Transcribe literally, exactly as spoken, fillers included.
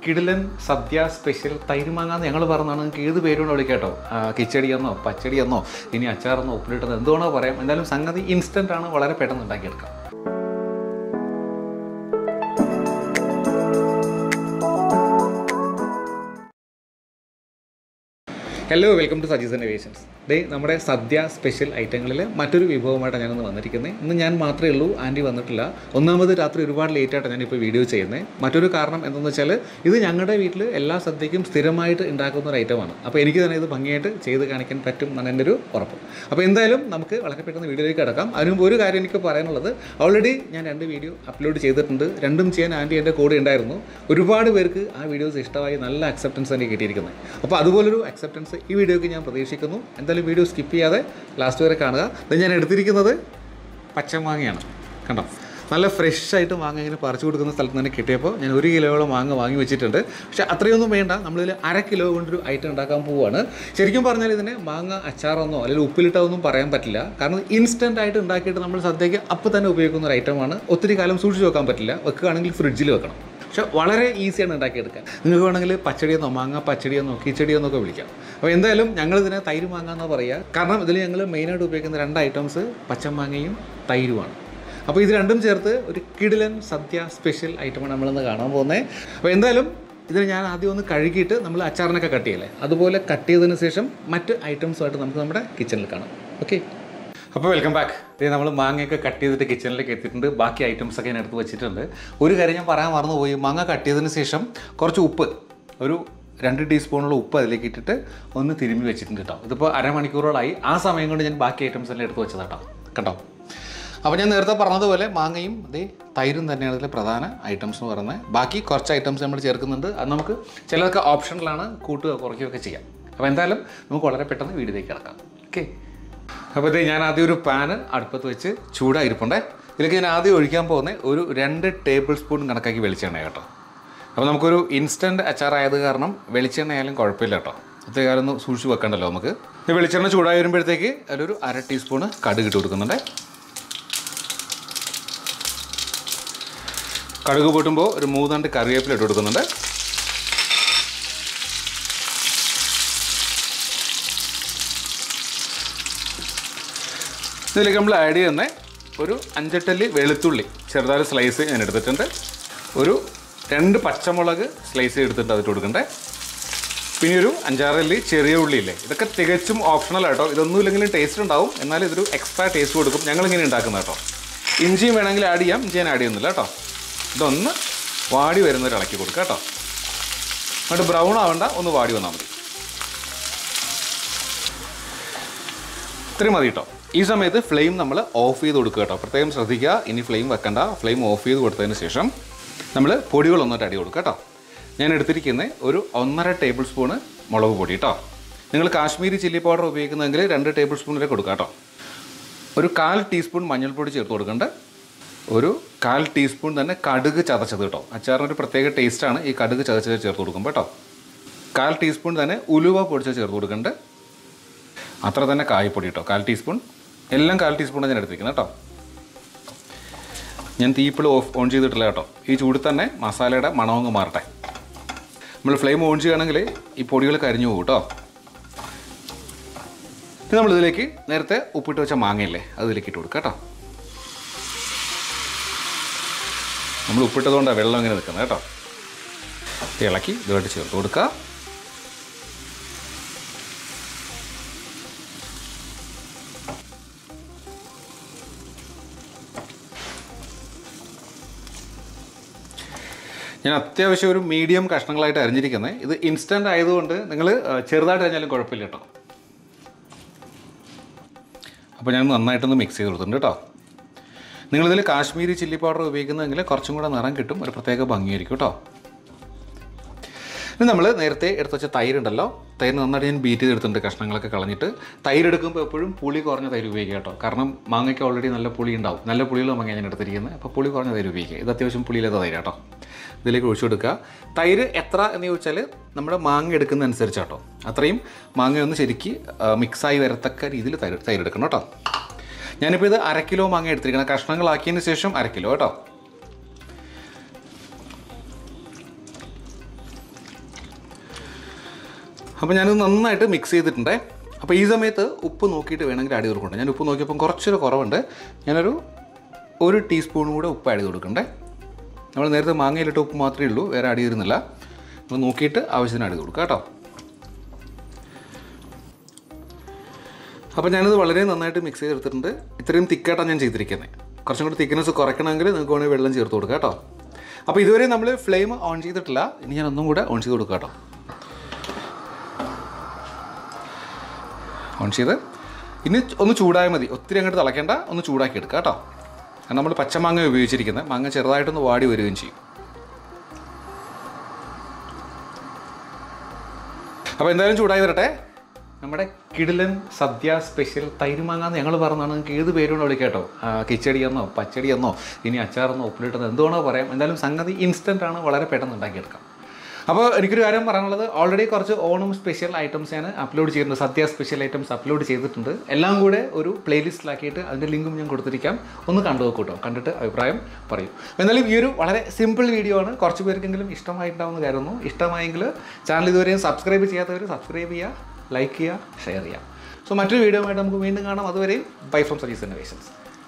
കിടിലൻ സദ്യ സ്പെഷ്യൽ തൈരുമാങ്ങാന്ന് ഞങ്ങൾ പറഞ്ഞാണ്. നിങ്ങൾക്ക് ഏത് പേരുകൊണ്ട് വിളിക്കാട്ടോ, കിച്ചടിയെന്നോ പച്ചടിയെന്നോ ഇനി അച്ചാറെന്നോ ഉപ്പിലിട്ടെന്നോ എന്തുകൊണ്ടോ പറയാം. എന്തായാലും സംഗതി ഇൻസ്റ്റൻ്റ് ആണ്, വളരെ പെട്ടെന്ന് ഉണ്ടാക്കിയെടുക്കാം. Hello, welcome to Saji's innovations. Day നമ്മുടെ സദ്യ സ്പെഷ്യൽ ഐറ്റങ്ങളിൽ മറ്റൊരു വിഭവമായിട്ടാണ് ഞാനൊന്ന് വന്നിരിക്കുന്നത്. ഇന്ന് ഞാൻ മാത്രമേ ഉള്ളൂ, ആൻറ്റി വന്നിട്ടില്ല. ഒന്നാമത് രാത്രി ഒരുപാട് ലേറ്റായിട്ടാണ് ഞാനിപ്പോൾ വീഡിയോ ചെയ്യുന്നത്. മറ്റൊരു കാരണം എന്തെന്ന് വെച്ചാൽ ഇത് ഞങ്ങളുടെ വീട്ടിൽ എല്ലാ സദ്യക്കും സ്ഥിരമായിട്ട് ഉണ്ടാക്കുന്ന ഒരു ഐറ്റമാണ്. അപ്പോൾ എനിക്ക് തന്നെ ഇത് ഭംഗിയായിട്ട് ചെയ്ത് കാണിക്കാൻ പറ്റും എന്നാണ് എൻ്റെ ഒരു ഉറപ്പ്. അപ്പോൾ എന്തായാലും നമുക്ക് വളരെ പെട്ടെന്ന് വീഡിയോയിലേക്ക് കിടക്കാം. അതിന് മുമ്പ് ഒരു കാര്യം എനിക്ക് പറയാനുള്ളത്, ഓൾറെഡി ഞാൻ രണ്ട് വീഡിയോ അപ്ലോഡ് ചെയ്തിട്ടുണ്ട്. രണ്ടും ചെയ്യാൻ ആൻറ്റി എൻ്റെ കൂടെ ഉണ്ടായിരുന്നു. ഒരുപാട് പേർക്ക് ആ വീഡിയോസ് ഇഷ്ടമായി, നല്ല അക്സെപ്റ്റൻസ് എനിക്ക് കിട്ടിയിരിക്കുന്നത്. അപ്പോൾ അതുപോലൊരു അക്സെപ്റ്റൻസ് ഈ വീഡിയോയ്ക്ക് ഞാൻ പ്രതീക്ഷിക്കുന്നു. എന്തായാലും വീഡിയോ സ്കിപ്പ് ചെയ്യാതെ ലാസ്റ്റ് വരെ കാണുക. ഇത് ഞാൻ എടുത്തിരിക്കുന്നത് പച്ചമാങ്ങയാണ്. കണ്ടോ, നല്ല ഫ്രഷ് ആയിട്ട് മാങ്ങ ഇങ്ങനെ പറിച്ചു കൊടുക്കുന്ന സ്ഥലത്ത് തന്നെ കിട്ടിയപ്പോൾ ഞാൻ ഒരു കിലോയോളം മാങ്ങ വാങ്ങി വെച്ചിട്ടുണ്ട്. പക്ഷേ അത്രയൊന്നും വേണ്ട, നമ്മളിതിൽ അര കിലോ കൊണ്ടൊരു ഐറ്റം ഉണ്ടാക്കാൻ പോവുകയാണ്. ശരിക്കും പറഞ്ഞാൽ ഇതിനെ മാങ്ങ അച്ചാറെന്നോ അല്ലെങ്കിൽ ഉപ്പിലിട്ടതൊന്നും പറയാൻ പറ്റില്ല. കാരണം ഇൻസ്റ്റൻ്റ് ആയിട്ട് ഉണ്ടാക്കിയിട്ട് നമ്മൾ സദ്യയ്ക്ക് അപ്പോൾ തന്നെ ഉപയോഗിക്കുന്ന ഒരു ഐറ്റമാണ്. ഒത്തിരി കാലം സൂക്ഷിച്ച് വെക്കാൻ പറ്റില്ല, വെക്കുകയാണെങ്കിൽ ഫ്രിഡ്ജിൽ വെക്കണം. പക്ഷേ വളരെ ഈസിയാണ് ഉണ്ടാക്കിയെടുക്കാൻ. നിങ്ങൾക്ക് വേണമെങ്കിൽ പച്ചടിയെന്നോ മാങ്ങ പച്ചടിയെന്നോ കിച്ചടിയെന്നൊക്കെ വിളിക്കാം. അപ്പോൾ എന്തായാലും ഞങ്ങളിതിനെ തൈര് മാങ്ങ എന്നാണ് പറയുക. കാരണം ഇതിൽ ഞങ്ങൾ മെയിനായിട്ട് ഉപയോഗിക്കുന്ന രണ്ട് ഐറ്റംസ് പച്ചമാങ്ങയും തൈരുമാണ്. അപ്പോൾ ഇത് രണ്ടും ചേർത്ത് ഒരു കിടിലൻ സദ്യ സ്പെഷ്യൽ ഐറ്റമാണ് നമ്മളിന്ന് കാണാൻ പോകുന്നത്. അപ്പോൾ എന്തായാലും ഇതിന് ഞാൻ ആദ്യം ഒന്ന് കഴുകിയിട്ട് നമ്മൾ അച്ചാറിനൊക്കെ കട്ട് ചെയ്യല്ലേ, അതുപോലെ കട്ട് ചെയ്തതിന് ശേഷം മറ്റ് ഐറ്റംസുമായിട്ട് നമുക്ക് നമ്മുടെ കിച്ചണിൽ കാണാം. ഓക്കെ, അപ്പോൾ വെൽക്കം ബാക്ക്. ഇത് നമ്മൾ മാങ്ങയൊക്കെ കട്ട് ചെയ്തിട്ട് കിച്ചണിലേക്ക് എത്തിയിട്ടുണ്ട്. ബാക്കി ഐറ്റംസൊക്കെ ഞാൻ എടുത്ത് വെച്ചിട്ടുണ്ട്. ഒരു കാര്യം ഞാൻ പറയാൻ മറന്നുപോയി, മാങ്ങ കട്ട് ചെയ്തതിന് ശേഷം കുറച്ച് ഉപ്പ്, ഒരു രണ്ട് ടീസ്പൂണുള്ള ഉപ്പ് അതിലേക്ക് ഇട്ടിട്ട് ഒന്ന് തിരുമ്മി വെച്ചിട്ടുണ്ട് കേട്ടോ. ഇതിപ്പോൾ അരമണിക്കൂറോളായി. ആ സമയം കൊണ്ട് ഞാൻ ബാക്കി ഐറ്റംസ് എല്ലാം എടുത്ത് വെച്ചതാട്ടോ. കേട്ടോ, അപ്പോൾ ഞാൻ നേരത്തെ പറഞ്ഞതുപോലെ മാങ്ങയും അതേ തൈരും തന്നെയാണ് ഇതിലെ പ്രധാന ഐറ്റംസ് എന്ന് പറയുന്നത്. ബാക്കി കുറച്ച് ഐറ്റംസ് നമ്മൾ ചേർക്കുന്നുണ്ട്. അത് നമുക്ക് ചിലതൊക്കെ ഓപ്ഷനിലാണ്, കൂട്ടുക കുറയ്ക്കുകയൊക്കെ ചെയ്യാം. അപ്പോൾ എന്തായാലും നമുക്ക് വളരെ പെട്ടെന്ന് വീഡിയോയിലേക്ക് കിടക്കാം. ഓക്കെ, അപ്പോൾ ഇത് ഞാൻ ആദ്യം ഒരു പാന് അടുപ്പത്ത് വെച്ച് ചൂടായിരിപ്പുണ്ടേ. ഇതിലേക്ക് ഞാൻ ആദ്യം ഒഴിക്കാൻ പോകുന്നത് ഒരു രണ്ട് ടേബിൾ സ്പൂൺ കണക്കാക്കി വെളിച്ചെണ്ണ കേട്ടോ. അപ്പോൾ നമുക്കൊരു ഇൻസ്റ്റൻറ്റ് അച്ചാറായത് കാരണം വെളിച്ചെണ്ണ ആയാലും കുഴപ്പമില്ല കേട്ടോ. അത്രയും കാലം ഒന്ന് സൂക്ഷിച്ച് വെക്കണ്ടല്ലോ നമുക്ക്. ഈ വെളിച്ചെണ്ണ ചൂടായി വരുമ്പോഴത്തേക്ക് അതിലൊരു അര ടീസ്പൂണ് കടുക് ഇട്ട് കൊടുക്കുന്നുണ്ട്. കടുക് പൊട്ടുമ്പോൾ ഒരു മൂന്നാണ്ട് കറിവേപ്പില ഇട്ട് കൊടുക്കുന്നുണ്ട്. ഇതിലേക്ക് നമ്മൾ ആഡ് ചെയ്യുന്ന ഒരു അഞ്ചെട്ടല്ലി വെളുത്തുള്ളി ചെറുതായി സ്ലൈസ് ഞാൻ എടുത്തിട്ടുണ്ട്. ഒരു രണ്ട് പച്ചമുളക് സ്ലൈസ് എടുത്തിട്ട് അതിട്ട് കൊടുക്കണ്ടേ. പിന്നെ ഒരു അഞ്ചാറല്ലി ചെറിയ ഉള്ളിയില്ലേ, ഇതൊക്കെ തികച്ചും ഓപ്ഷണൽ ആട്ടോ. ഇതൊന്നും ഇല്ലെങ്കിലും ടേസ്റ്റ് ഉണ്ടാവും, എന്നാലും ഇതൊരു എക്സ്ട്രാ ടേസ്റ്റ് കൊടുക്കും. ഞങ്ങളിങ്ങനെ ഉണ്ടാക്കുന്ന കേട്ടോ. ഇഞ്ചിയും വേണമെങ്കിൽ ആഡ് ചെയ്യാം, ഇഞ്ചി ഞാൻ ആഡ് ചെയ്യുന്നില്ല കേട്ടോ. ഇതൊന്ന് വാടി വരുന്നവർ ഇളക്കി കൊടുക്കുക കേട്ടോ. എന്നിട്ട് ബ്രൗൺ ആവണ്ട, ഒന്ന് വാടി വന്നാൽ മതി. ഇത്രയും മതി കേട്ടോ. ഈ സമയത്ത് ഫ്ലെയിം നമ്മൾ ഓഫ് ചെയ്ത് കൊടുക്കുക കേട്ടോ. പ്രത്യേകം ശ്രദ്ധിക്കുക, ഇനി ഫ്ലെയിം വെക്കണ്ട. ഫ്ലെയിം ഓഫ് ചെയ്ത് കൊടുത്തതിന് ശേഷം നമ്മൾ പൊടികളൊന്നിട്ട് അടി കൊടുക്കുക കേട്ടോ. ഞാൻ എടുത്തിരിക്കുന്നത് ഒരു ഒന്നര ടേബിൾ സ്പൂണ് മുളക് പൊടി കേട്ടോ. നിങ്ങൾ കാശ്മീരി ചില്ലി പൗഡർ ഉപയോഗിക്കുന്നതെങ്കിൽ രണ്ട് ടേബിൾ സ്പൂൺ വരെ കൊടുക്കുക കേട്ടോ. ഒരു കാൽ ടീസ്പൂൺ മഞ്ഞൾപ്പൊടി ചേർത്ത് കൊടുക്കേണ്ട. ഒരു കാൽ ടീസ്പൂൺ തന്നെ കടുക് ചതച്ചത് കേട്ടോ. അച്ചാറിനൊരു പ്രത്യേക ടേസ്റ്റാണ് ഈ കടുക് ചതച്ചത് ചേർത്ത് കൊടുക്കുമ്പോൾ കേട്ടോ. കാൽ ടീസ്പൂൺ തന്നെ ഉലുവ പൊടിച്ച് ചേർത്ത് കൊടുക്കേണ്ട. അത്ര തന്നെ കായപ്പൊടി കേട്ടോ, കാൽ ടീസ്പൂൺ. എല്ലാം കാൽ ടീസ്പൂണാണ് ഞാൻ എടുത്തിരിക്കുന്നത് കേട്ടോ. ഞാൻ തീപ്പിൾ ഓഫ് ഓൺ ചെയ്തിട്ടില്ല കേട്ടോ. ഈ ചൂടിൽ തന്നെ മസാലയുടെ മണമങ്ങ് മാറട്ടെ. നമ്മൾ ഫ്ലെയിം ഓൺ ചെയ്യുകയാണെങ്കിൽ ഈ പൊടികൾ കരിഞ്ഞു പോകും കേട്ടോ. ഇത് നമ്മളിതിലേക്ക് നേരത്തെ ഉപ്പിട്ട് വെച്ച മാങ്ങയില്ലേ, അതിലേക്ക് ഇട്ട് കൊടുക്കുക കേട്ടോ. നമ്മൾ ഉപ്പിട്ടതുകൊണ്ടാണ് വെള്ളം ഇങ്ങനെ നിൽക്കുന്നത് കേട്ടോ. ഇളക്കി ഇതുമായിട്ട് ചേർത്ത് കൊടുക്കുക. ഞാൻ അത്യാവശ്യം ഒരു മീഡിയം കഷ്ണങ്ങളായിട്ട് അരിഞ്ഞിരിക്കുന്നത്. ഇത് ഇൻസ്റ്റൻ്റ് ആയതുകൊണ്ട് നിങ്ങൾ ചെറുതായിട്ട് അരിഞ്ഞാലും കുഴപ്പമില്ല കേട്ടോ. അപ്പോൾ ഞാൻ നന്നായിട്ടൊന്ന് മിക്സ് ചെയ്ത് കൊടുത്തിട്ടുണ്ട് കേട്ടോ. നിങ്ങളിതിൽ കാശ്മീരി ചില്ലി പൗഡർ ഉപയോഗിക്കുന്നതെങ്കിൽ കുറച്ചും കൂടെ നിറം കിട്ടും, ഒരു പ്രത്യേക ഭംഗിയായിരിക്കും കേട്ടോ. ഇനി നമ്മൾ നേരത്തെ എടുത്ത് വെച്ച തൈരുണ്ടല്ലോ, തൈര് നന്നായിട്ട് ഞാൻ ബീറ്റ് ചെയ്തെടുത്തിട്ടുണ്ട് കഷ്ണങ്ങളൊക്കെ കളഞ്ഞിട്ട്. തൈര് എടുക്കുമ്പോൾ എപ്പോഴും പുളി കുറഞ്ഞ തൈര് ഉപയോഗിക്കുക കേട്ടോ. കാരണം മാങ്ങയ്ക്ക് ഓൾറെഡി നല്ല പുളി ഉണ്ടാവും. നല്ല പുളിയുള്ള മാങ്ങ ഞാൻ എടുത്തിരിക്കുന്നത്. അപ്പോൾ പുളി കുറഞ്ഞ തൈര് ഉപയോഗിക്കുക. ഇത് അത്യാവശ്യം പുളിയില്ലാത്ത തൈര് കേട്ടോ. ഇതിലേക്ക് ഒഴിച്ചു കൊടുക്കുക. തൈര് എത്ര എന്ന് ചോദിച്ചാൽ നമ്മുടെ മാങ്ങ എടുക്കുന്നതനുസരിച്ച് കേട്ടോ. അത്രയും മാങ്ങയൊന്ന് ശരിക്ക് മിക്സായി വരത്തക്ക രീതിയിൽ തൈര് തൈര് എടുക്കണം കേട്ടോ. ഞാനിപ്പോൾ ഇത് അര കിലോ മാങ്ങ എടുത്തിരിക്കണം. കഷ്ണങ്ങളാക്കിയതിന് ശേഷം അര കിലോ കേട്ടോ. അപ്പോൾ ഞാനിത് നന്നായിട്ട് മിക്സ് ചെയ്തിട്ടുണ്ട്. അപ്പോൾ ഈ സമയത്ത് ഉപ്പ് നോക്കിയിട്ട് വേണമെങ്കിൽ ആഡ് ചെയ്ത് കൊടുക്കണ്ടേ. ഞാൻ ഉപ്പ് നോക്കിയപ്പം കുറച്ചൊരു കുറവുണ്ട്. ഞാനൊരു ഒരു ടീസ്പൂണും കൂടെ ഉപ്പ് ആഡ് ചെയ്ത് കൊടുക്കണ്ടേ. നമ്മൾ നേരത്തെ മാങ്ങയിലിട്ട് ഉപ്പ് മാത്രമേ ഉള്ളൂ, വേറെ ആഡ് ചെയ്തിരുന്നില്ല. നമ്മൾ നോക്കിയിട്ട് ആവശ്യത്തിന് ആഡ് ചെയ്ത് കൊടുക്കുക കേട്ടോ. അപ്പോൾ ഞാനിത് വളരെ നന്നായിട്ട് മിക്സ് ചെയ്തെടുത്തിട്ടുണ്ട്. ഇത്രയും തിക്കായിട്ടാണ് ഞാൻ ചെയ്തിരിക്കുന്നത്. കുറച്ചും കൂടി തിക്നെസ് കുറയ്ക്കണമെങ്കിൽ നിങ്ങൾക്ക് വേണമെങ്കിൽ വെള്ളം ചേർത്ത് കൊടുക്കുക കേട്ടോ. അപ്പോൾ ഇതുവരെ നമ്മൾ ഫ്ലെയിം ഓൺ ചെയ്തിട്ടില്ല. ഇനി ഞാൻ ഒന്നും കൂടെ ഓൺ ചെയ്ത് കൊടുക്കുക കേട്ടോ. ഓൺ ചെയ്ത് ഇനി ഒന്ന് ചൂടായാൽ മതി, ഒത്തിരി അങ്ങോട്ട് തിളയ്ക്കേണ്ട, ഒന്ന് ചൂടാക്കി എടുക്കുക കേട്ടോ. കാരണം നമ്മൾ പച്ചമാങ്ങ ഉപയോഗിച്ചിരിക്കുന്നത്, മാങ്ങ ചെറുതായിട്ടൊന്ന് വാടി വരികയും ചെയ്യും. അപ്പോൾ എന്തായാലും ചൂടായി വരട്ടെ. നമ്മുടെ കിടിലൻ സദ്യ സ്പെഷ്യൽ തൈര് മാങ്ങ എന്ന് ഞങ്ങൾ പറഞ്ഞാണ്. നിങ്ങൾക്ക് ഏത് പേരുണ്ടോ വിളിക്കാം കേട്ടോ. കിച്ചടി എന്നോ പച്ചടി എന്നോ ഇനി അച്ചാറെന്നോ ഉപ്പിലിട്ടെന്നോ എന്തുവേണോ പറയാം. എന്തായാലും സംഗതി ഇൻസ്റ്റൻ്റ് ആണ്, വളരെ പെട്ടെന്ന് ഉണ്ടാക്കിയെടുക്കാം. അപ്പോൾ എനിക്കൊരു കാര്യം പറയാനുള്ളത്, ഓൾറെഡി കുറച്ച് ഓണം സ്പെഷ്യൽ ഐറ്റംസ് ഞാൻ അപ്ലോഡ് ചെയ്തിട്ടുണ്ട്. സദ്യ സ്പെഷ്യൽ ഐറ്റംസ് അപ്ലോഡ് ചെയ്തിട്ടുണ്ട്. എല്ലാം കൂടെ ഒരു പ്ലേലിസ്റ്റിലാക്കിയിട്ട് അതിൻ്റെ ലിങ്കും ഞാൻ കൊടുത്തിരിക്കാം. ഒന്ന് കണ്ടു നോക്കൂ കേട്ടോ. കണ്ടിട്ട് അഭിപ്രായം പറയൂ. എന്നാലും ഈ ഒരു വളരെ സിമ്പിൾ വീഡിയോ ആണ്. കുറച്ച് പേർക്കെങ്കിലും ഇഷ്ടമായിട്ടുണ്ടാവുമെന്ന് കരുതുന്നു. ഇഷ്ടമായെങ്കിൽ ചാനൽ ഇതുവരെയും സബ്സ്ക്രൈബ് ചെയ്യാത്തവർ സബ്സ്ക്രൈബ് ചെയ്യുക, ലൈക്ക് ചെയ്യുക, ഷെയർ ചെയ്യുക. സോ മറ്റൊരു വീഡിയോ ആയിട്ട് നമുക്ക് വീണ്ടും കാണാം. അതുവരെയും ബൈ ഫ്രം സജീസ് ഇന്നോവേഷൻസ്.